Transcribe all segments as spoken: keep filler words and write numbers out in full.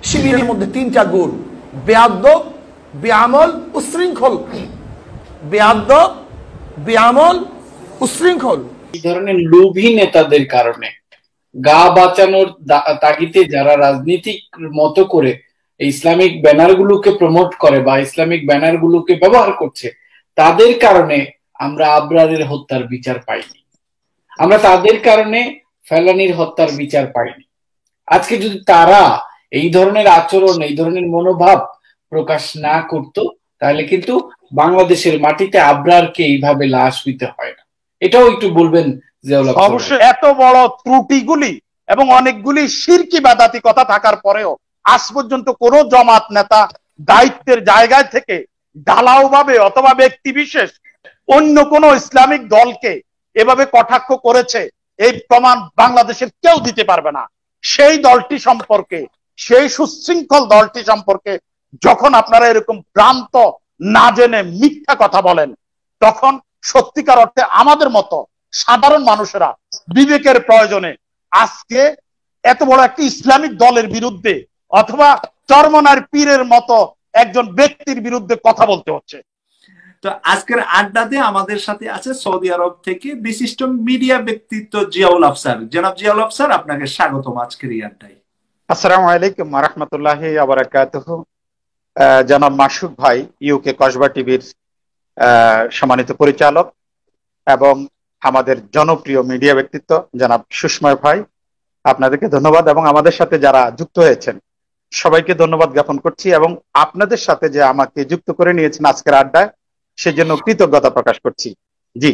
শিবিরের মধ্যে তিনটা গুণ, বেয়াদব, বেআমল, উশৃঙ্খল। বেয়াদব, বেআমল, উশৃঙ্খল। এই ধরনের লোভী নেতাদের কারণে গা বাঁচানোর তাগিদে যারা রাজনীতিক মতো করে ইসলামিক ব্যানারগুলোকে প্রমোট করে বা ইসলামিক ব্যানারগুলোকে ব্যবহার করছে, তাদের কারণে আমরা আবরারের হত্যার বিচার পাইনি, আমরা তাদের কারণে ফেলানির হত্যার বিচার পাইনি। আজকে যদি তারা এই ধরনের আচরণ, এই ধরনের মনোভাব প্রকাশ না করত, তাহলে কিন্তু বাংলাদেশের মাটিতে আবরারকে এইভাবে লাশ হইতে হয় না। এটাও একটু বলবেন। অবশ্যই এত বড় ত্রুটিগুলি এবং অনেকগুলি শিরকি বাদাতি কথা থাকার পরেও আজ পর্যন্ত কোন জামাত নেতা দায়িত্বের জায়গায় থেকে ঢালাও ভাবে অথবা ব্যক্তি বিশেষ অন্য কোন ইসলামিক দলকে এভাবে কটাক্ষ করেছে, এই প্রমাণ বাংলাদেশের কেউ দিতে পারবে না। সেই দলটি সম্পর্কে, সেই সুশৃঙ্খল দলটি সম্পর্কে যখন আপনারা এরকম ভ্রান্ত না জেনে মিথ্যা কথা বলেন, তখন সত্যিকার অর্থে আমাদের মতো সাধারণ মানুষেরা বিবেকের প্রয়োজনে আজকে এত বড় একটি ইসলামিক দলের বিরুদ্ধে অথবা চরমনার পীরের মতো একজন ব্যক্তির বিরুদ্ধে কথা বলতে হচ্ছে। তো আজকের আড্ডাতে আমাদের সাথে আছে সৌদি আরব থেকে বিশিষ্ট মিডিয়া ব্যক্তিত্ব জিয়াউল আফসার। জনাব জিয়াউল আফসার, আপনাকে স্বাগতম আজকের এই আড্ডায়। আসসালামু আলাইকুম ওয়া রাহমাতুল্লাহি ওয়া বারাকাতুহু। জনাব মাসুক ভাই, ইউকে কসবা টিভির সম্মানিত পরিচালক, এবং আমাদের জনপ্রিয় মিডিয়া ব্যক্তিত্ব জনাব সুষময় ভাই, আপনাদেরকে ধন্যবাদ, এবং আমাদের সাথে যারা যুক্ত হয়েছেন সবাইকে ধন্যবাদ জ্ঞাপন করছি, এবং আপনাদের সাথে যে আমাকে যুক্ত করে নিয়েছেন আজকের আড্ডায় সেজন্য কৃতজ্ঞতা প্রকাশ করছি। জি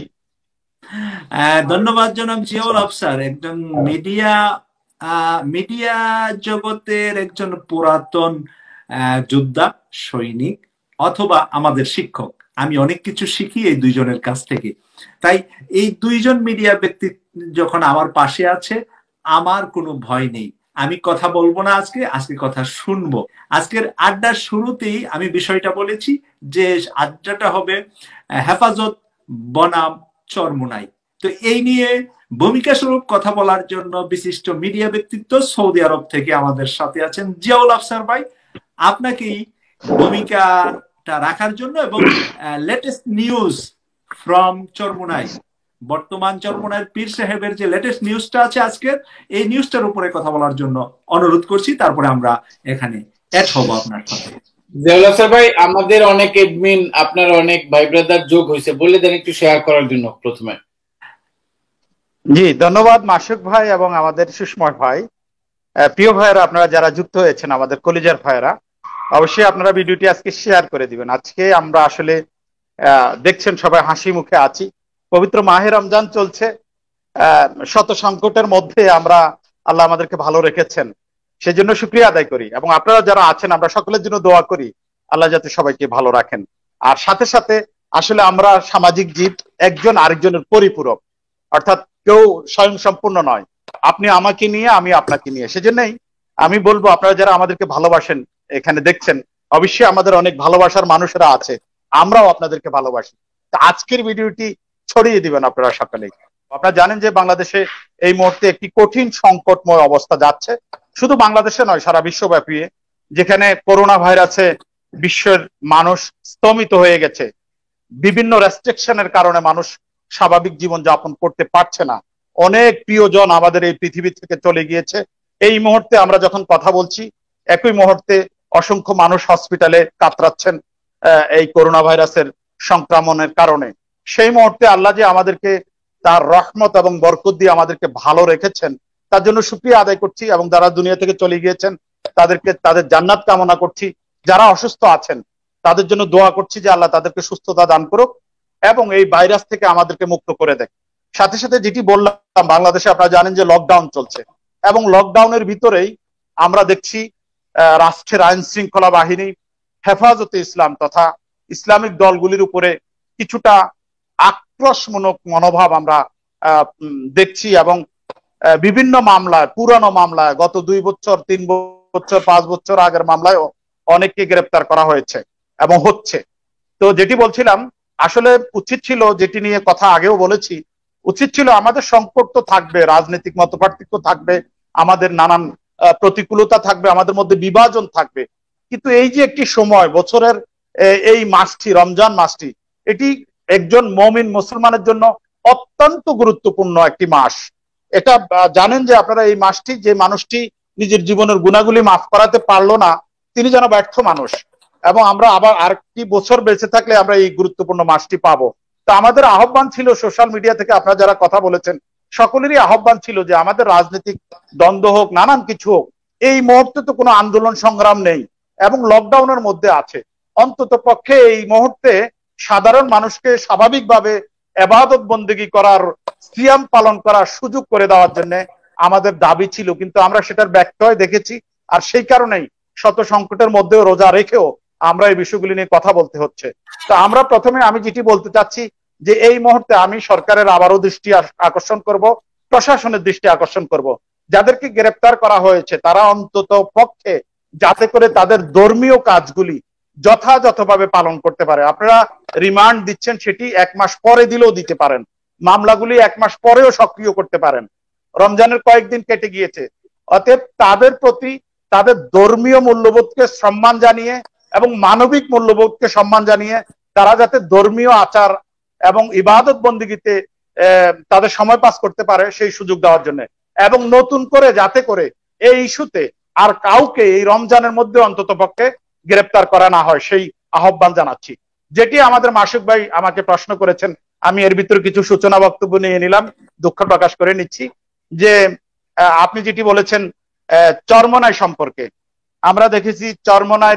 ধন্যবাদ জনাব জিয়াউল আফসার, একজন মিডিয়া মিডিয়া জগতের একজন পুরাতন যোদ্ধা, সৈনিক অথবা আমাদের শিক্ষক। আমি অনেক কিছু শিখি এই দুইজনের কাছ থেকে। তাই এই দুইজন মিডিয়া ব্যক্তি যখন আমার পাশে আছে, আমার কোনো ভয় নেই। আমি কথা বলবো না আজকে, আজকে কথা শুনবো। আজকের আড্ডার শুরুতেই আমি বিষয়টা বলেছি যে আড্ডাটা হবে হেফাজত বনাম চরমোনাই। তো এই নিয়ে ভূমিকা স্বরূপ কথা বলার জন্য বিশিষ্ট মিডিয়া ব্যক্তিত্ব সৌদি আরব থেকে আমাদের সাথে আছেন জিয়াউল আফসার ভাই। আপনাকেই ভূমিকাটা রাখার জন্য এবং লেটেস্ট নিউজ ফ্রম চরমোনাই, বর্তমান চরমোনাইয়ের পীর সাহেবের যে লেটেস্ট নিউজটা আছে আজকের, এই নিউজটার উপরে কথা বলার জন্য অনুরোধ করছি। তারপরে আমরা এখানে অ্যাড হব আপনার সাথে। জিয়াউল আফসার ভাই, আমাদের অনেক এডমিন, আপনার অনেক ভাই ব্রাদার যোগ হয়েছে, বলে দেন একটু শেয়ার করার জন্য প্রথমে। জি ধন্যবাদ মাসুক ভাই এবং আমাদের সুষময় ভাই। প্রিয় ভাইয়েরা, আপনারা যারা যুক্ত হয়েছেন, আমাদের কলিজার ভাইয়েরা, অবশ্যই আপনারা ভিডিওটি আজকে শেয়ার করে দিবেন। আজকে আমরা আসলে দেখছেন সবাই হাসি মুখে আছি, পবিত্র মাহে রমজান চলছে, শত সংকটের মধ্যে আমরা আল্লাহ আমাদেরকে ভালো রেখেছেন, সেজন্য শুকরিয়া আদায় করি, এবং আপনারা যারা আছেন আমরা সকলের জন্য দোয়া করি আল্লাহ যাতে সবাইকে ভালো রাখেন। আর সাথে সাথে আসলে আমরা সামাজিক জীব, একজন আরেকজনের পরিপূরক, অর্থাৎ কেউ স্বয়ং সম্পূর্ণ নয়, আপনি আমাকে নিয়ে আমি আপনাকে নিয়ে। সেজন্যই আমি বলবো আপনারা যারা আমাদেরকে ভালোবাসেন, এখানে দেখছেন, অবশ্যই আমাদের অনেক ভালোবাসার মানুষেরা আছে, আমরাও আপনাদেরকে ভালোবাসি। তো আজকের ভিডিওটি ছড়িয়ে দিবেন আপনারা সকলেই। আপনারা জানেন যে বাংলাদেশে এই মুহূর্তে একটি কঠিন সংকটময় অবস্থা যাচ্ছে, শুধু বাংলাদেশে নয় সারা বিশ্বব্যাপী, যেখানে করোনা ভাইরাসে বিশ্বের মানুষ স্তমিত হয়ে গেছে, বিভিন্ন রেস্ট্রিকশনের কারণে মানুষ স্বাভাবিক জীবন যাপন করতে পারছে না, অনেক প্রিয়জন আমাদের এই পৃথিবী থেকে চলে গিয়েছে। এই মুহূর্তে আমরা যখন কথা বলছি, একই মুহূর্তে অসংখ্য মানুষ হসপিটালে কাতরাচ্ছেন এই করোনা ভাইরাসের সংক্রমণের কারণে। সেই মুহূর্তে আল্লাহ যে আমাদেরকে তার রহমত এবং বরকত দিয়ে আমাদেরকে ভালো রেখেছেন, তার জন্য শুকরিয়া আদায় করছি, এবং যারা দুনিয়া থেকে চলে গিয়েছেন তাদেরকে তাদের জান্নাত কামনা করছি। যারা অসুস্থ আছেন তাদের জন্য দোয়া করছি যে আল্লাহ তাদেরকে সুস্থতা দান করুক এবং এই ভাইরাস থেকে আমাদেরকে মুক্ত করে দেয়। সাথে সাথে যেটি বললাম, বাংলাদেশে আপনারা জানেন যে লকডাউন চলছে, এবং লকডাউনের ভিতরেই আমরা দেখছি রাষ্ট্রের আইন শৃঙ্খলা বাহিনী, হেফাজতে ইসলাম তথা ইসলামিক দলগুলির উপরে কিছুটা আক্রোশমূলক মনোভাব আমরা দেখছি, এবং বিভিন্ন মামলায়, পুরানো মামলায়, গত দুই বছর তিন বছর পাঁচ বছর আগের মামলায় অনেককে গ্রেপ্তার করা হয়েছে এবং হচ্ছে। তো যেটি বলছিলাম, আসলে উচিত ছিল, যেটি নিয়ে কথা আগেও বলেছি, উচিত ছিল আমাদের সংকট তো থাকবে, রাজনৈতিক মতপার্থক্য থাকবে, আমাদের নানান প্রতিকূলতা থাকবে, আমাদের মধ্যে বিভাজন থাকবে, কিন্তু এই যে একটি সময় বছরের এই মাসটি, রমজান মাসটি, এটি একজন মুমিন মুসলমানের জন্য অত্যন্ত গুরুত্বপূর্ণ একটি মাস। এটা জানেন যে আপনারা, এই মাসটি যে মানুষটি নিজের জীবনের গুণাগুলি মাফ করাতে পারলো না, তিনি যেন ব্যর্থ মানুষ, এবং আমরা আবার আরেকটি বছর বেঁচে থাকলে আমরা এই গুরুত্বপূর্ণ মাসটি পাবো। তো আমাদের আহ্বান ছিল, সোশ্যাল মিডিয়া থেকে আপনারা যারা কথা বলেছেন সকলেরই আহ্বান ছিল যে আমাদের রাজনৈতিক দ্বন্দ্ব হোক, নানান কিছু হোক, এই মুহূর্তে তো কোনো আন্দোলন সংগ্রাম নেই এবং লকডাউনের মধ্যে আছে, অন্তত পক্ষে এই মুহূর্তে সাধারণ মানুষকে স্বাভাবিকভাবে ইবাদত বন্দেগী করার, সিয়াম পালন করার সুযোগ করে দেওয়ার জন্য আমাদের দাবি ছিল, কিন্তু আমরা সেটার ব্যত্যয় দেখেছি। আর সেই কারণেই শত সংকটের মধ্যেও রোজা রেখেও আমরা এই বিষয়গুলি নিয়ে কথা বলতে হচ্ছে। তো আমরা প্রথমে আমি যেটি বলতে চাচ্ছি যে এই মুহূর্তে আমি সরকারের আবারও দৃষ্টি আকর্ষণ করব, প্রশাসনের দৃষ্টি আকর্ষণ করব, যাদেরকে গ্রেপ্তার করা হয়েছে তারা অন্তত পক্ষে যাতে করে তাদের ধর্মীয় কাজগুলি যথাযথভাবে পালন করতে পারে। আপনারা রিমান্ড দিচ্ছেন, সেটি এক মাস পরে দিলেও দিতে পারেন, মামলাগুলি এক মাস পরেও সক্রিয় করতে পারেন। রমজানের কয়েকদিন কেটে গিয়েছে, অতএব তাদের প্রতি তাদের ধর্মীয় মূল্যবোধকে সম্মান জানিয়ে এবং মানবিক মূল্যবোধকে সম্মান জানিয়ে তারা যাতে ধর্মীয় আচার এবং ইবাদত বন্দিগিতে তাদের সময় পাস করতে পারে সেই সুযোগ দেওয়ার জন্য, এবং নতুন করে যাতে করে এই ইস্যুতে আর কাউকে এই রমজানের মধ্যে অন্তত পক্ষে গ্রেপ্তার করা না হয় সেই আহ্বান জানাচ্ছি। যেটি আমাদের মাসুক ভাই আমাকে প্রশ্ন করেছেন, আমি এর ভিতরে কিছু সূচনা বক্তব্য নিয়ে নিলাম, দুঃখ প্রকাশ করে নিচ্ছি যে আপনি যেটি বলেছেন চরমনাই সম্পর্কে। আমরা দেখেছি চরমনাইর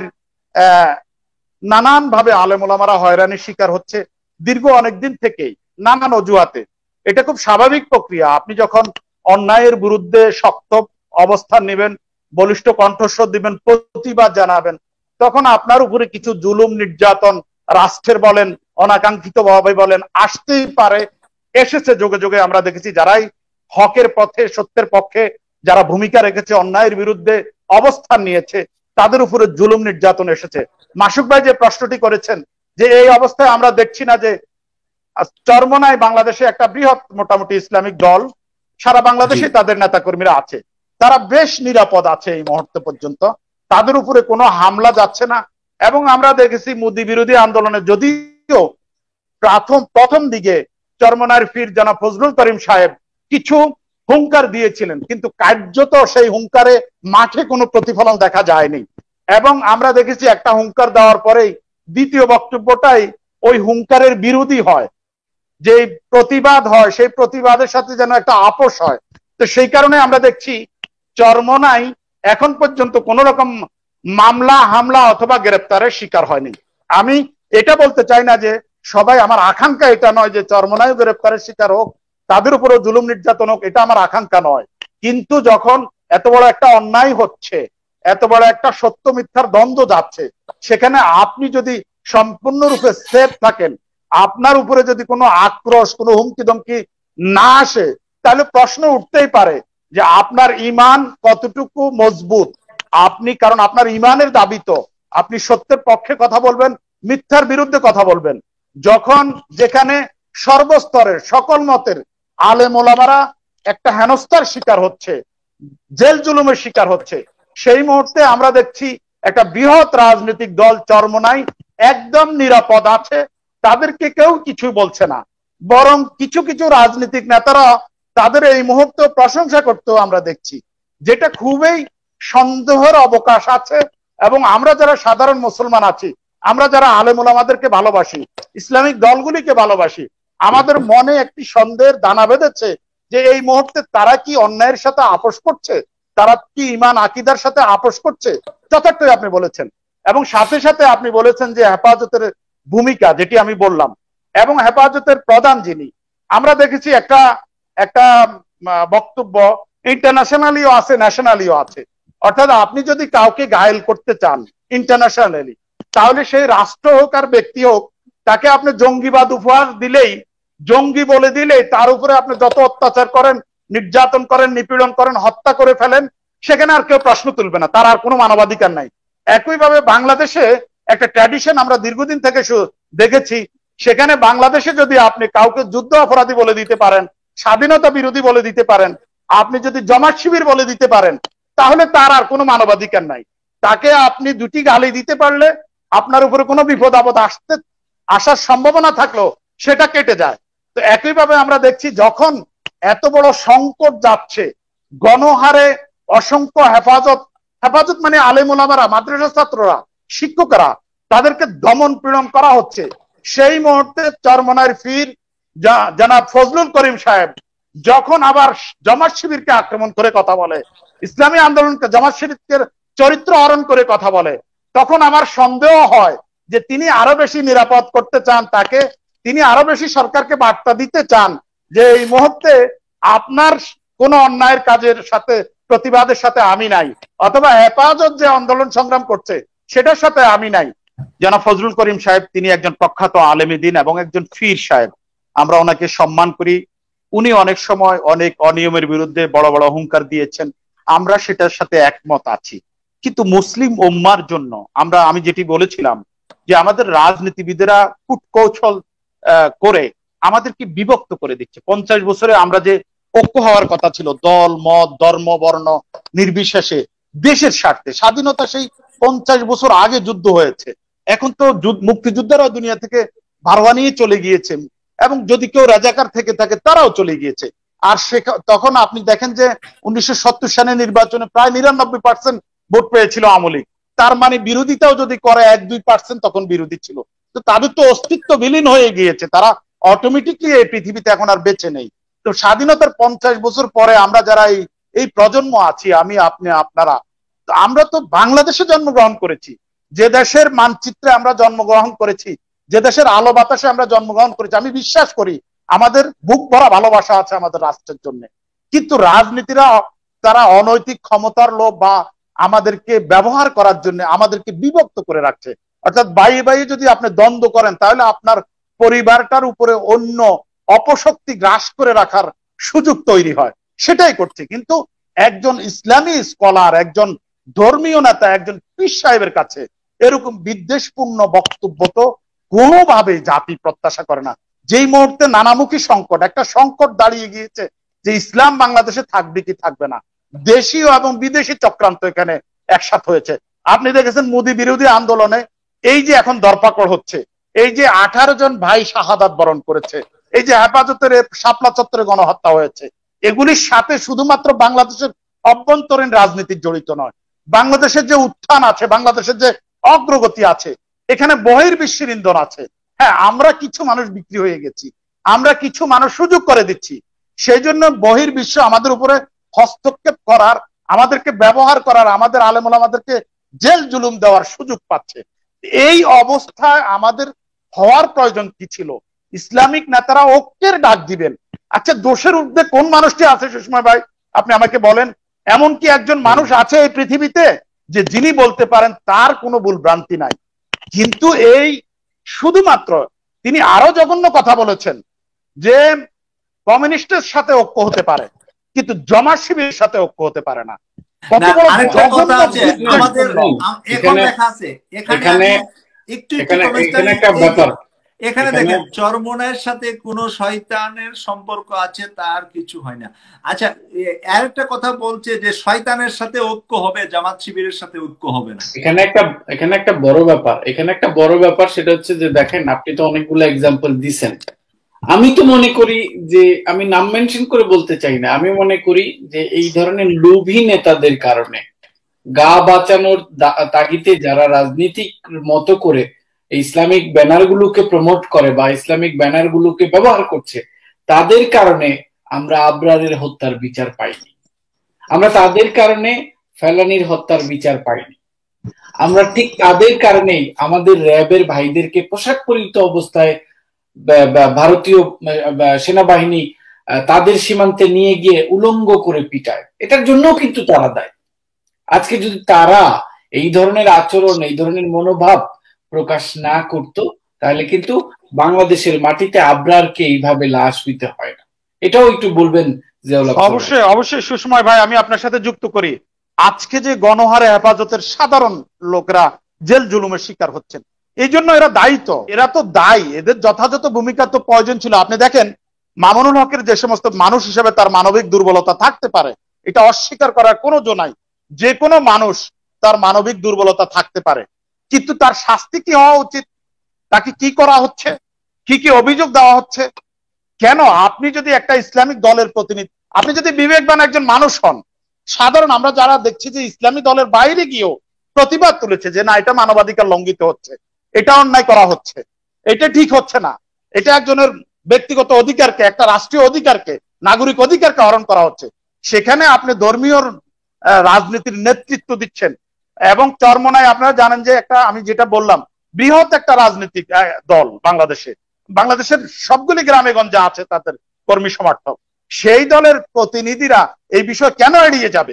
নানান ভাবে আলেম ওলামারা হয়রানির শিকার হচ্ছে দীর্ঘ অনেকদিন থেকেই, নানান অজুহাতে। এটা খুব স্বাভাবিক প্রক্রিয়া। আপনি যখন অন্যায়ের বিরুদ্ধে শক্ত অবস্থান নেবেন, বলিষ্ঠ কণ্ঠস্বর দিবেন, প্রতিবাদ জানাবেন, তখন আপনার উপরে কিছু জুলুম নির্যাতন রাষ্ট্রের বলেন, অনাকাঙ্ক্ষিত ভাবে বলেন, আসতেই পারে। এসেছে যোগে যোগে, আমরা দেখেছি যারাই হকের পথে, সত্যের পক্ষে যারা ভূমিকা রেখেছে, অন্যায়ের বিরুদ্ধে অবস্থান নিয়েছে, তাদের উপরে জুলুম নির্যাতন এসেছে। মাসুক ভাই যে প্রশ্নটি করেছেন যে এই অবস্থায় আমরা দেখছি না যে চরমনায় বাংলাদেশে একটা বৃহৎ মোটামুটি ইসলামিক দল, সারা বাংলাদেশে তাদের নেতা কর্মীরা আছে, তারা বেশ নিরাপদ আছে এই মুহূর্তে পর্যন্ত, তাদের উপরে কোনো হামলা যাচ্ছে না। এবং আমরা দেখেছি মোদী বিরোধী আন্দোলনে যদিও প্রথম প্রথম দিকে চরমনার পীর জনাব ফজলুল করিম সাহেব কিছু হুঙ্কার দিয়েছিলেন, কিন্তু কার্যত সেই হুঙ্কারে মাঠে কোনো প্রতিফলন দেখা যায়নি। এবং আমরা দেখেছি একটা হুঙ্কার দেওয়ার পরেই দ্বিতীয় বক্তব্যটাই ওই হুঙ্কারের বিরোধী হয়, যে প্রতিবাদ হয় সেই প্রতিবাদের সাথে যেন একটা আপোষ হয়। তো সেই কারণে আমরা দেখছি চরমনাই এখন পর্যন্ত কোন রকম মামলা, হামলা অথবা গ্রেপ্তারের শিকার হয়নি। আমি এটা বলতে চাই না যে সবাই, আমার আকাঙ্ক্ষা এটা নয় যে চরমনাইও গ্রেপ্তারের শিকার হোক, তাদের উপরও জুলুম নির্যাতন হোক, এটা আমার আকাঙ্ক্ষা নয়। কিন্তু যখন এত বড় একটা অন্যায় হচ্ছে, এত বড় একটা সত্য মিথ্যার দ্বন্দ্ব যাচ্ছে, সেখানে আপনি যদি সম্পূর্ণরূপে সেফ থাকেন, আপনার উপরে যদি কোনো আক্রোশ, কোনো হুমকি ধমকি না আসে, তাহলে প্রশ্ন উঠতেই পারে যে আপনার ঈমান কতটুকু মজবুত। আপনি, কারণ আপনার ঈমানের দাবি তো আপনি সত্যের পক্ষে কথা বলবেন, মিথ্যার বিরুদ্ধে কথা বলবেন। যখন যেখানে সর্বস্তরের সকল মতের আলেম ওলামারা একটা হেনস্থার শিকার হচ্ছে, জেল জুলুমের শিকার হচ্ছে, সেই মুহূর্তে আমরা দেখছি একটা বৃহৎ রাজনৈতিক দল চরমনাই একদম নিরাপদ আছে, তাদেরকে কেউ কিছু বলছে না, বরং কিছু কিছু রাজনৈতিক নেতারা তাদের এই মুহূর্তে প্রশংসা করতেও আমরা দেখছি, যেটা খুবই সন্দেহের অবকাশ আছে। এবং আমরা যারা সাধারণ মুসলমান আছি, আমরা যারা আলেম ওলামাদেরকে ভালোবাসি, ইসলামিক দলগুলিকে ভালোবাসি, আমাদের মনে একটি সন্দেহের দানা বেঁধেছে যে এই মুহূর্তে তারা কি অন্যায়ের সাথে আপোষ করছে, তারা কি ঈমান আকীদার সাথে আপোষ করছে। যথার্থই আপনি বলেছেন, এবং সাথে সাথে আপনি বলেছেন যে হেফাজতের ভূমিকা, যেটি আমি বললাম, এবং হেফাজতের প্রধান যিনি, আমরা দেখেছি একটা একটা বক্তব্য ইন্টারন্যাশনালিও আছে, ন্যাশনালিও আছে। অর্থাৎ আপনি যদি কাউকে ঘায়েল করতে চান ইন্টারন্যাশনালি, তাহলে সেই রাষ্ট্র হোক আর ব্যক্তি হোক, তাকে আপনি জঙ্গিবাদ উপহার দিলেই, জঙ্গি বলে দিলেই তার উপরে আপনি যত অত্যাচার করেন, নির্যাতন করেন, নিপীড়ন করেন, হত্যা করে ফেলেন, সেখানে আর কেউ প্রশ্ন তুলবে না, তার আর কোনো মানবাধিকার নাই। একইভাবে বাংলাদেশে একটা ট্র্যাডিশন আমরা দীর্ঘদিন থেকে দেখেছি, সেখানে বাংলাদেশে যদি আপনি কাউকে যুদ্ধ অপরাধী বলে দিতে পারেন, স্বাধীনতা বিরোধী বলে দিতে পারেন, আপনি যদি জমাত শিবির বলে দিতে পারেন, তাহলে তার আর কোনো মানবাধিকার নাই। তাকে আপনি দুটি গালি দিতে পারলে আপনার উপরে কোনো বিপদ আপদ আসতে আসার সম্ভাবনা থাকলেও সেটা কেটে যায়। তো একইভাবে আমরা দেখছি যখন এত বড় সংকট যাচ্ছে, গণহারে অসংখ্য হেফাজত, হেফাজত মানে আলেম ওলামারা, মাদ্রাসা ছাত্ররা, শিক্ষকরা, তাদেরকে দমন পীড়ন করা হচ্ছে। সেই মুহূর্তে চরমনাইর পীর জনাব ফজলুল করিম সাহেব যখন আবার জামাত শিবিরকে আক্রমণ করে কথা বলে, ইসলামী আন্দোলনকে, জামাত শিবিরের চরিত্র হরণ করে কথা বলে, তখন আমার সন্দেহ হয় যে তিনি আরো বেশি নিরাপদ করতে চান তাকে, তিনি আরো বেশি সরকারকে বার্তা দিতে চান যে এই মুহূর্তে আপনার কোন অন্যায়ের কাজের সাথে, প্রতিবাদের সাথে আমি নাই, অথবা হেফাজত যে আন্দোলন সংগ্রাম করছে সেটার সাথে আমি নাই। জনাব ফজলুল করিম সাহেব তিনি একজন প্রখ্যাত আলেমী দ্বীন এবং একজন পীর সাহেব, আমরা ওনাকে সম্মান করি। উনি অনেক সময় অনেক অনিয়মের বিরুদ্ধে বড় বড় হুঙ্কার দিয়েছেন, আমরা সেটার সাথে একমত আছি। কিন্তু মুসলিম উম্মার জন্য আমরা, আমি যেটি বলেছিলাম যে আমাদের রাজনীতিবিদেরা কূটকৌশল করে আমাদেরকে বিভক্ত করে দিচ্ছে। পঞ্চাশ বছরে আমরা যে ঐক্য হওয়ার কথা ছিল, দল মত ধর্ম বর্ণ নির্বিশেষে দেশের স্বার্থে, স্বাধীনতা সেই পঞ্চাশ বছর আগে যুদ্ধ হয়েছে। এখন তো মুক্তিযোদ্ধারাও দুনিয়া থেকে ভারোয়া নিয়ে চলে গিয়েছে, এবং যদি কেউ রাজাকার থেকে থাকে তারাও চলে গিয়েছে। আর সে তখন আপনি দেখেন যে উনিশশো সত্তর সালে নির্বাচনে প্রায় নিরানব্বই পার্সেন্ট ভোট পেয়েছিল আওয়ামী লীগ। তার মানে বিরোধিতাও যদি করে এক দুই পার্সেন্ট তখন বিরোধী ছিল। তো তাদের তো অস্তিত্ব বিলীন হয়ে গিয়েছে, তারা অটোমেটিকলি এই পৃথিবীতে এখন আর বেঁচে নেই। তো স্বাধীনতার পঞ্চাশ বছর পরে আমরা যারা এই এই প্রজন্ম আছি, আমি আপনি আপনারা, আমরা তো বাংলাদেশে জন্মগ্রহণ করেছি, যে দেশের মানচিত্রে আমরা জন্মগ্রহণ করেছি, যে দেশের আলো বাতাসে আমরা জন্মগ্রহণ করেছি। আমি বিশ্বাস করি আমাদের বুক ভরা ভালোবাসা আছে আমাদের রাষ্ট্রের জন্য। কিন্তু রাজনীতিরা তারা অনৈতিক ক্ষমতার লোভ বা আমাদেরকে ব্যবহার করার জন্য আমাদেরকে বিভক্ত করে রাখছে। অর্থাৎ বাইরে বাইরে যদি আপনি দ্বন্দ্ব করেন তাহলে আপনার পরিবারটার উপরে অন্য অপশক্তি গ্রাস করে রাখার সুযোগ তৈরি হয়, সেটাই করছে। কিন্তু একজন ইসলামী স্কলার, একজন ধর্মীয় নেতা, একজন পীর সাহেবের কাছে এরকম বিদ্বেষপূর্ণ বক্তব্য তো কোনোভাবে জাতি প্রত্যাশা করে না। যেই মুহূর্তে নানামুখী সংকট, একটা সংকট দাঁড়িয়ে গিয়েছে যে ইসলাম বাংলাদেশে থাকবে কি থাকবে না, দেশীয় এবং বিদেশি চক্রান্ত এখানে একসাথে হয়েছে। আপনি দেখেছেন মোদী বিরোধী আন্দোলনে এই যে এখন দরপাকড় হচ্ছে, এই যে আঠারো জন ভাই শাহাদাত বরণ করেছে, এই যে হেফাজতের শাপলা চত্বরে গণহত্যা হয়েছে, এগুলির সাথে শুধুমাত্র বাংলাদেশের অভ্যন্তরীণ রাজনীতি জড়িত নয়, বাংলাদেশের যে উত্থান আছে, বাংলাদেশের যে অগ্রগতি আছে, এখানে বহির্বিশ্বের ইন্ধন আছে। হ্যাঁ, আমরা কিছু মানুষ বিক্রি হয়ে গেছি, আমরা কিছু মানুষ সুযোগ করে দিচ্ছি, সেই জন্য বহির্বিশ্ব আমাদের উপরে হস্তক্ষেপ করার, আমাদেরকে ব্যবহার করার, আমাদের আলেম ওলামাদেরকে জেল জুলুম দেওয়ার সুযোগ পাচ্ছে। এই অবস্থায় আমাদের হওয়ার প্রয়োজন কি ছিল? ইসলামিক নেতারা ঐক্যের ডাক দিবেন। আচ্ছা, দোষের ঊর্ধ্বে কোন মানুষটি আছে সুষমা ভাই, আপনি আমাকে বলেন। এমন কি একজন মানুষ আছে এই পৃথিবীতে যে যিনি বলতে পারেন তার কোনো ভুল ভ্রান্তি নাই? কিন্তু এই শুধুমাত্র তিনি আরো জঘন্য কথা বলেছেন যে কমিউনিস্টের সাথে ঐক্য হতে পারে, কিন্তু জামাত শিবিরের সাথে ঐক্য হতে পারে না। এখানে দেখেন চরমনাইয়ের সাথে কোন শয়তানের সম্পর্ক আছে তার কিছু হয় না। আচ্ছা, আরেকটা কথা বলছে যে শয়তানের সাথে ঐক্য হবে, জামাত শিবিরের সাথে ঐক্য হবে না। এখানে একটা এখানে একটা বড় ব্যাপার এখানে একটা বড় ব্যাপার সেটা হচ্ছে যে দেখেন, আপনি তো অনেকগুলো এক্সাম্পল দিছেন। আমি তো মনে করি যে, আমি নাম মেনশন করে বলতে চাই না, আমি মনে করি যে এই ধরনের লোভী নেতাদের কারণে, গা বাঁচানোর তাগিদে যারা রাজনীতিক মতো করে ইসলামিক ব্যানারগুলোকে প্রমোট করে বা ইসলামিক ব্যানারগুলোকে ব্যবহার করছে, তাদের কারণে আমরা আবরারের হত্যার বিচার পাইনি, আমরা তাদের কারণে ফেলানির হত্যার বিচার পাইনি, আমরা ঠিক তাদের কারণেই আমাদের র্যাবের ভাইদেরকে পোশাক পরিহিত অবস্থায় ভারতীয় সেনাবাহিনী তাদের সীমান্তে নিয়ে গিয়ে উলঙ্গ করে পিটায়, এটার জন্য কিন্তু তারা দায়ী। আজকে যদি তারা এই ধরনের আচরণ, এই ধরনের মনোভাব প্রকাশ না করত, তাহলে কিন্তু বাংলাদেশের মাটিতে আবরারকে এইভাবে লাশ দিতে হয় না। এটাও একটু বলবেন। অবশ্যই অবশ্যই সুষময় ভাই, আমি আপনার সাথে যুক্ত করি। আজকে যে গণহারে হেফাজতের সাধারণ লোকরা জেল জুলুমের শিকার হচ্ছেন, এই জন্য এরা দায়ী, তো এরা তো দায়ী, এদের যথাযথ ভূমিকা তো প্রয়োজন ছিল। আপনি দেখেন মামুনুল হকের যে সমস্ত মানুষ হিসেবে তার মানবিক দুর্বলতা থাকতে পারে, এটা অস্বীকার করার কোনো জো নাই, যে কোনো মানুষ তার মানবিক দুর্বলতা থাকতে পারে, কিন্তু তার শাস্তি কি হওয়া উচিত, তাকে কি করা হচ্ছে, কি কি অভিযোগ দেওয়া হচ্ছে? কেন আপনি যদি একটা ইসলামিক দলের প্রতিনিধি, আপনি যদি বিবেকবান একজন মানুষ হন, সাধারণ আমরা যারা দেখছি যে ইসলামী দলের বাইরে গিয়েও প্রতিবাদ তুলেছে যে না এটা মানবাধিকার লঙ্ঘিত হচ্ছে, এটা অন্যায় করা হচ্ছে, এটা ঠিক হচ্ছে না, এটা একজনের ব্যক্তিগত অধিকারকে, একটা রাষ্ট্রীয় অধিকারকে, নাগরিক অধিকারকে হরণ করা হচ্ছে, সেখানে আপনি ধর্মীয় রাজনীতির নেতৃত্ব দিচ্ছেন। এবং চরমনায় আপনারা জানেন যে একটা, আমি যেটা বললাম, বৃহৎ একটা রাজনৈতিক দল বাংলাদেশে, বাংলাদেশের সবগুলি গ্রামে গঞ্জে আছে তাদের কর্মী সমর্থক, সেই দলের প্রতিনিধিরা এই বিষয় কেন এড়িয়ে যাবে,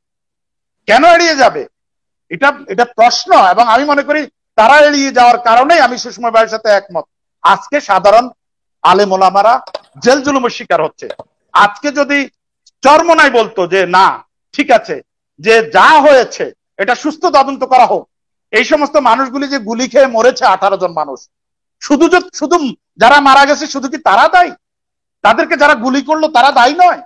কেন এড়িয়ে যাবে? এটা এটা প্রশ্ন। এবং আমি মনে করি তারা এড়িয়ে যাওয়ার কারণেই আমি সুষমা ভাইয়ের সাথে একমত, আজকে সাধারণ আলেম ওলামারা জেল জুলুমের শিকার হচ্ছে। আজকে যদি চরমনাই বলতো যে না ঠিক আছে, যে যা হয়েছে এটা সুস্থ তদন্ত করা হোক, এই সমস্ত মানুষগুলি যে গুলি খেয়ে মরেছে আঠারো জন মানুষ, শুধু শুধু যারা মারা গেছে শুধু কি তারা দায়ী? তাদেরকে যারা গুলি করলো তারা দায়ী নয়?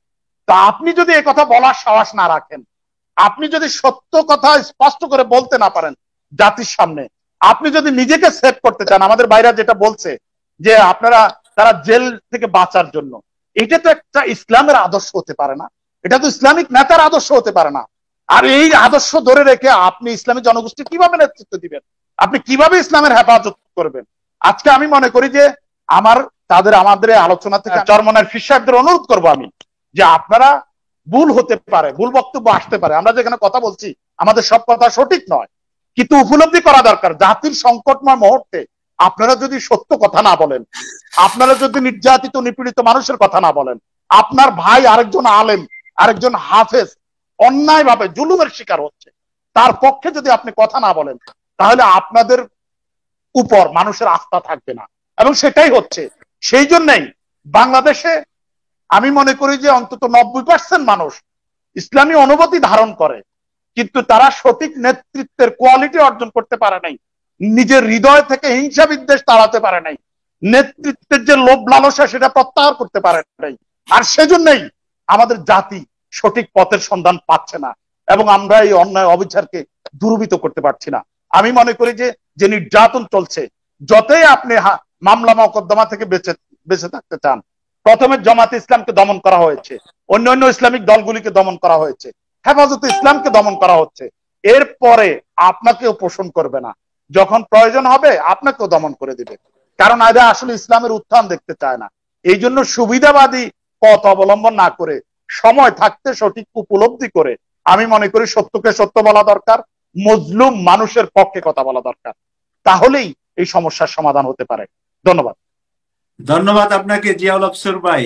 তা আপনি যদি এই কথা বলার সাহস না রাখেন, আপনি যদি সত্য কথা স্পষ্ট করে বলতে না পারেন জাতির সামনে, আপনি যদি নিজেকে সেভ করতে চান, আমাদের বাইরে যেটা বলছে যে আপনারা তারা জেল থেকে বাঁচার জন্য, এটা তো একটা ইসলামের আদর্শ হতে পারে না, এটা তো ইসলামিক নেতার আদর্শ হতে পারে না। আর এই আদর্শ ধরে রেখে আপনি ইসলামী জনগোষ্ঠী কিভাবে নেতৃত্ব দিবেন, আপনি কিভাবে ইসলামের হেফাজত করবেন? আজকে আমি মনে করি যে আমার তাদের আমাদের আলোচনা থেকে চরমনার ফির সাহেবদের অনুরোধ করবো আমি, যে আপনারা ভুল হতে পারে, ভুল বক্তব্য আসতে পারে, আমরা যেখানে কথা বলছি আমাদের সব কথা সঠিক নয়, কিন্তু উপলব্ধি করা দরকার জাতির সংকটময় মুহূর্তে আপনারা যদি সত্য কথা না বলেন, আপনারা যদি নির্যাতিত নিপীড়িত মানুষের কথা না বলেন, আপনার ভাই আরেকজন আলেম আরেকজন হাফেজ অন্যায় ভাবে জুলুমের শিকার হচ্ছে, তার পক্ষে যদি আপনি কথা না বলেন, তাহলে আপনাদের উপর মানুষের আস্থা থাকবে না, এবং সেটাই হচ্ছে। সেই জন্যই বাংলাদেশে আমি মনে করি যে অন্তত নব্বই পার্সেন্ট মানুষ ইসলামী অনুভূতি ধারণ করে, কিন্তু তারা সঠিক নেতৃত্বের কোয়ালিটি অর্জন করতে পারে নাই, নিজের হৃদয় থেকে হিংসা বিদ্বেষ তাড়াতে পারে নাই, নেতৃত্বের যে লোভ লালসা সেটা প্রত্যাহার করতে পারে নাই। আর সেজন্যই আমাদের জাতি সঠিক পথের সন্ধান পাচ্ছে না, এবং আমরা এই অন্যায় অবিচারকে দূরীভূত করতে পারছি না। আমি মনে করি যে যে নির্যাতন চলছে, যতই আপনি মামলা মোকদ্দমা থেকে বেঁচে বেঁচে থাকতে চান, প্রথমে জামাতে ইসলামকে দমন করা হয়েছে, অন্যান্য ইসলামিক দলগুলিকে দমন করা হয়েছে, হেফাজতে ইসলামকে দমন করা হচ্ছে, এরপরে আপনাকেও পোষণ করবে না, যখন প্রয়োজন হবে আপনাকেও দমন করে দিবে, কারণ এরা আসলে ইসলামের উত্থান দেখতে চায় না। এই জন্য সুবিধাবাদী পথ অবলম্বন না করে সময় থাকতে সঠিক উপলব্ধি করে আমি মনে করি সত্যকে সত্য বলা দরকার, মজলুম মানুষের পক্ষে কথা বলা দরকার, তাহলেই এই সমস্যার সমাধান হতে পারে। ধন্যবাদ। ধন্যবাদ আপনাকে জিয়াউল আফসর ভাই।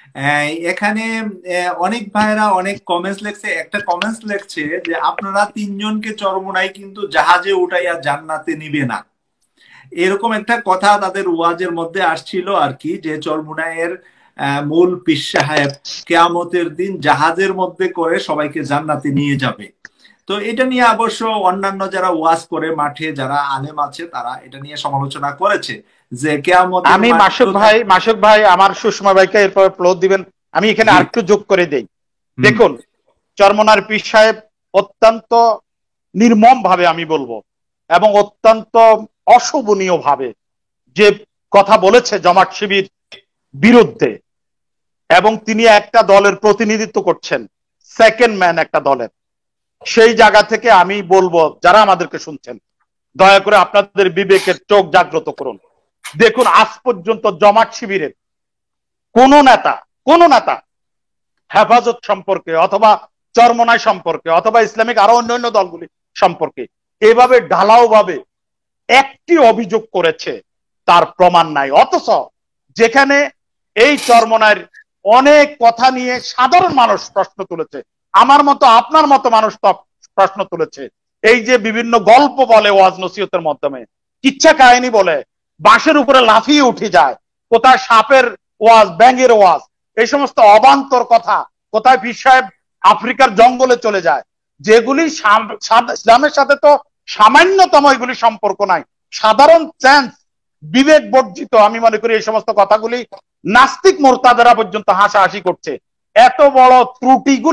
এখানে অনেক ভাইরা অনেক কমেন্টস লেখছে, একটা কমেন্টস লেখছে যে আপনারা তিনজনকে চরমোনাই কিন্তু জাহাজে উঠাইয়া জান্নাতে নিবে না, এরকম একটা কথা তাদের ওয়াজের মধ্যে আসছিল আর কি, যে চরমোনাইয়ের মূল পীর সাহেব কিয়ামতের দিন জাহাজের মধ্যে করে সবাইকে জান্নাতে নিয়ে যাবে। তো এটা নিয়ে অবশ্য অন্যান্য যারা ওয়াজ করে মাঠে যারা আলেম আছে তারা এটা নিয়ে সমালোচনা করেছে যে কিয়ামত। আমি মাসুক ভাই মাসুক ভাই আমার সুষমা ভাইকে এরপর প্লট দিবেন, আমি এখানে আরেকটু যোগ করে দেই। দেখুন, চরমোনার পীর সাহেব অত্যন্ত নির্মম ভাবে আমি বলবো এবং অত্যন্ত অশোভনীয় ভাবে যে কথা বলেছে জামাত শিবির বিরুদ্ধে, এবং তিনি একটা দলের প্রতিনিধিত্ব করছেন, সেকেন্ড ম্যান একটা দলের, সেই জায়গা থেকে আমি বলবো যারা আমাদেরকে শুনছেন দয়া করে আপনাদের বিবেকের চোখ জাগ্রত করুন। দেখুন, আজ পর্যন্ত জামাত শিবিরের কোন নেতা কোন নেতা হেফাজত সম্পর্কে অথবা চরমোনাই সম্পর্কে অথবা ইসলামিক আরো অন্যান্য দলগুলি সম্পর্কে এভাবে ঢালাও ভাবে একটি অভিযোগ করেছে তার প্রমাণ নাই। অথচ যেখানে এই চরমোনাইয়ের অনেক কথা নিয়ে সাধারণ মানুষ প্রশ্ন তুলেছে, আমার মতো আপনার মতো মানুষ প্রশ্ন তুলেছে, এই যে বিভিন্ন গল্প বলে ওয়াজ নসিহতের মাধ্যমে, কিচ্ছা কাহিনী বলে, বাঁশের উপরে লাফিয়ে উঠে যায়, কোথায় সাপের ওয়াজ, ব্যাঙের ওয়াজ, এই সমস্ত অবান্তর কথা, কোথায় পীর সাহেব আফ্রিকার জঙ্গলে চলে যায়, যেগুলি ইসলামের সাথে তো সামান্যতম এগুলি সম্পর্ক নাই, সাধারণ সেন্স বিবেক বর্জিত। আমি মনে করি এই সমস্ত কথাগুলি নাস্তিক মোরতাদেরা পর্যন্ত হাসাহাসি করছে। এত বড় ত্রুটিগুলি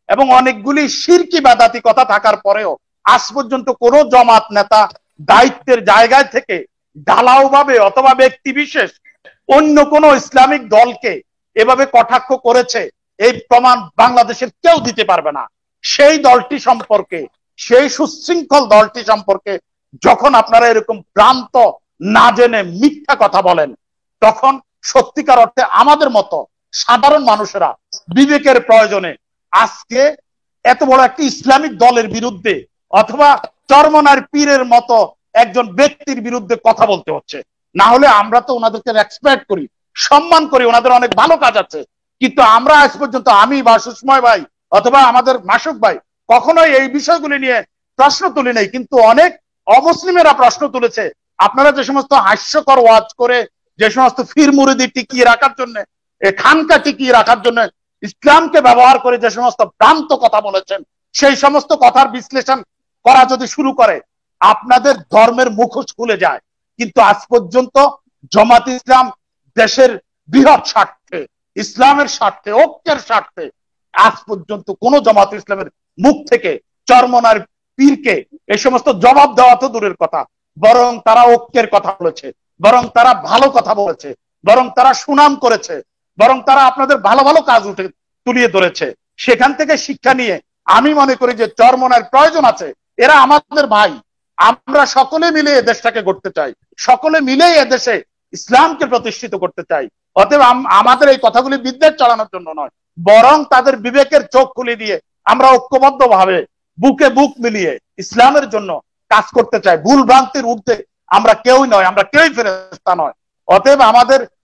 এবং অনেকগুলি শিরকি বাদাতি কথা থাকার পরেও আজ পর্যন্ত কোন জামাত নেতা দায়িত্বের জায়গায় থেকে ঢালাও ভাবে অথবা ব্যক্তি বিশেষ অন্য কোন ইসলামিক দলকে এভাবে কটাক্ষ করেছে এই প্রমাণ বাংলাদেশের কেউ দিতে পারবে না। সেই দলটি সম্পর্কে, সেই সুশৃঙ্খল দলটি সম্পর্কে যখন আপনারা এরকম ভ্রান্ত না জেনে মিথ্যা কথা বলেন, তখন সত্যিকার অর্থে আমাদের মতো সাধারণ মানুষেরা বিবেকের প্রয়োজনে আজকে এত বড় একটি ইসলামিক দলের বিরুদ্ধে অথবা চরমনার পীরের মতো একজন ব্যক্তির বিরুদ্ধে কথা বলতে হচ্ছে। না হলে আমরা তো ওনাদেরকে রেসপেক্ট করি, সম্মান করি, ওনাদের অনেক ভালো কাজ আছে, কিন্তু আমরা আজ পর্যন্ত আমি বা সুষময় ভাই অথবা আমাদের মাসুক ভাই কখনোই এই বিষয়গুলি নিয়ে প্রশ্ন তুলি নাই। কিন্তু অনেক অমুসলিমেরা প্রশ্ন তুলেছে, আপনারা যে সমস্ত হাস্যকর ওয়াজ করে যে সমস্ত ফির মুরিদি টিকিয়ে রাখার জন্য, খানকা টিকিয়ে রাখার জন্য ইসলামকে ব্যবহার করে যে সমস্ত ভ্রান্ত কথা বলেছেন, সেই সমস্ত কথার বিশ্লেষণ করা যদি শুরু করে আপনাদের ধর্মের মুখোশ খুলে যায়। কিন্তু আজ পর্যন্ত জামাত ইসলাম দেশের বৃহৎ স্বার্থে, ইসলামের স্বার্থে, ঐক্যের স্বার্থে আজ পর্যন্ত কোন জামাত ইসলামের মুখ থেকে চরমনার পীরকে এই সমস্ত জবাব দেওয়া তো দূরের কথা, বরং তারা ঐক্যের কথা বলেছে, বরং তারা ভালো কথা বলেছে, বরং তারা সুনাম করেছে, বরং তারা আপনাদের ভালো ভালো কাজ উঠে তুলিয়ে ধরেছে। সেখান থেকে শিক্ষা নিয়ে আমি মনে করি যে চরমনার প্রয়োজন আছে। এরা আমাদের ভাই, আমরা সকলে মিলে এ দেশটাকে গড়তে চাই, সকলে মিলে এ দেশে ইসলামকে প্রতিষ্ঠিত করতে চাই। অতএব আমাদের এই কথাগুলি বিদ্বেষ চালানোর জন্য নয়, বরং তাদের বিবেকের চোখ খুলে দিয়ে আমরা ঐক্যবদ্ধ ভাবে বুকে বুক মিলিয়ে ইসলামের জন্য কাজ করতে চাই। ভুল ভ্রান্তির ঊর্ধ্বে আমরা কেউই নয়, আমরা কেউই ফেরেশতা নয়। অতএব আমাদের